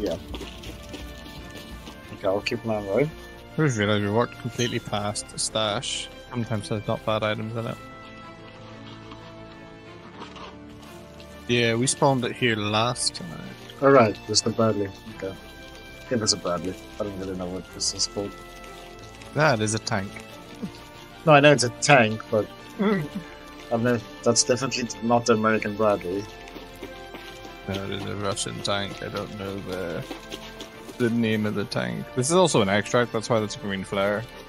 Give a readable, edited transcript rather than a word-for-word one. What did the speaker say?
Yeah. Okay, I'll keep an eye on the road. I just realised we walked completely past the stash. Sometimes there's not bad items in it. Yeah, we spawned it here last time. Alright, there's the Bradley. Okay. I think it's a Bradley. I don't really know what this is called. That is a tank. No, I know it's a tank, but I mean, that's definitely not the American Bradley. No, it is a Russian tank. I don't know the name of the tank. This is also an extract, that's why that's a green flare.